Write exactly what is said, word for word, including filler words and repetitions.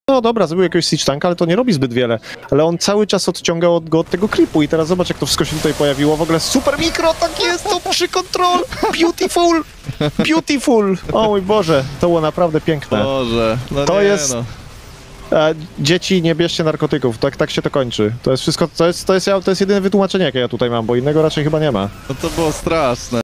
no dobra, zrobił jakiegoś siege tanka, ale to nie robi zbyt wiele. Ale on cały czas odciągał od, go od tego creepu i teraz zobacz, jak to wszystko się tutaj pojawiło. W ogóle super mikro, tak jest, to przy control, beautiful, beautiful. O mój Boże, to było naprawdę piękne. Boże, no To nie, jest- no. E, dzieci, nie bierzcie narkotyków, tak, tak się to kończy. To jest wszystko, to jest, to jest, to jest jedyne wytłumaczenie, jakie ja tutaj mam, bo innego raczej chyba nie ma. No to było straszne.